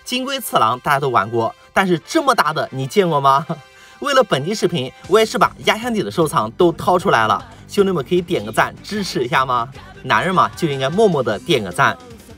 金龟次郎大家都玩过，但是这么大的你见过吗？为了本期视频，我也是把压箱底的收藏都掏出来了，兄弟们可以点个赞支持一下吗？男人嘛就应该默默的点个赞。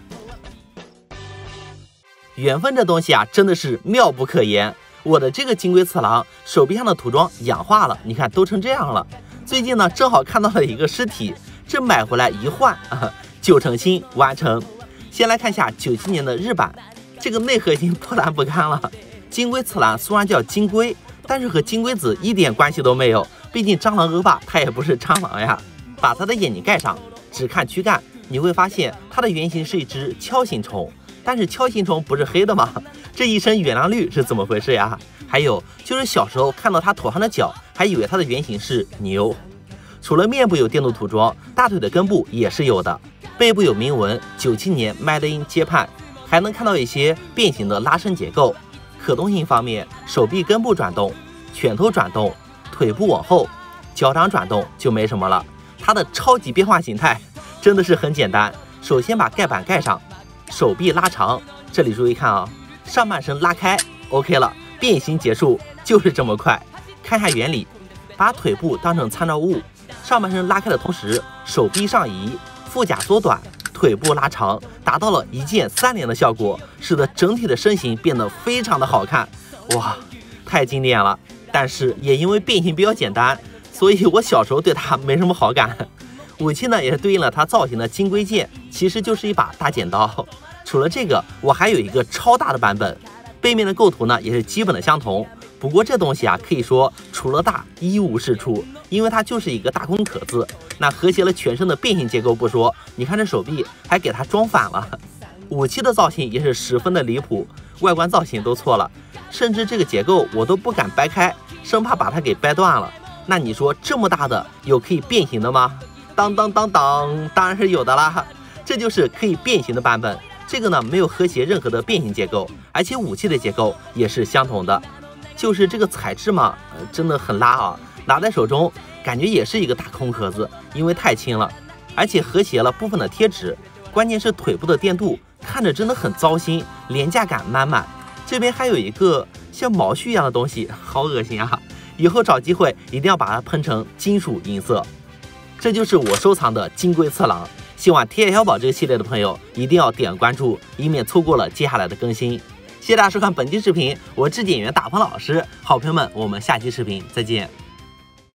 缘分这东西啊，真的是妙不可言。我的这个金龟次郎手臂上的涂装氧化了，你看都成这样了。最近呢，正好看到了一个尸体，这买回来一换，9成新完成。先来看一下97年的日版，这个内核已经破烂不堪了。金龟次郎虽然叫金龟，但是和金龟子一点关系都没有，毕竟蟑螂恶霸它也不是蟑螂呀。把它的眼睛盖上，只看躯干，你会发现它的原型是一只锹形虫。但是锹形虫不是黑的吗？这一身原谅率是怎么回事呀？还有就是小时候看到它头上的角，还以为它的原型是牛。除了面部有电镀涂装，大腿的根部也是有的，背部有铭文97年 Made in Japan， 还能看到一些变形的拉伸结构。可动性方面，手臂根部转动，拳头转动，腿部往后，脚掌转动就没什么了。它的超级变化形态真的是很简单，首先把盖板盖上，手臂拉长，这里注意看啊，上半身拉开 ，OK 了，变形结束，就是这么快。看一下原理，把腿部当成参照物，上半身拉开的同时，手臂上移，腹甲缩短，腿部拉长，达到了一键3连的效果，使得整体的身形变得非常的好看。哇，太经典了！但是也因为变形比较简单，所以我小时候对它没什么好感。武器呢也是对应了它造型的金龟剑，其实就是一把大剪刀。除了这个，我还有一个超大的版本，背面的构图呢也是基本的相同。不过这东西啊，可以说除了大一无是处，因为它就是一个大空壳子。那和谐了全身的变形结构不说，你看这手臂还给它装反了。武器的造型也是十分的离谱，外观造型都错了，甚至这个结构我都不敢掰开，生怕把它给掰断了。那你说这么大的有可以变形的吗？当然是有的啦，这就是可以变形的版本。这个呢没有和谐任何的变形结构，而且武器的结构也是相同的。就是这个材质嘛，真的很拉啊，拿在手中感觉也是一个大空壳子，因为太轻了，而且和谐了部分的贴纸，关键是腿部的电镀看着真的很糟心，廉价感满满。这边还有一个像毛絮一样的东西，好恶心啊！以后找机会一定要把它喷成金属银色。这就是我收藏的金龟次郎，希望铁小宝这个系列的朋友一定要点关注，以免错过了接下来的更新。谢谢大家收看本期视频，我是质检员大鹏老师，好朋友们，我们下期视频再见。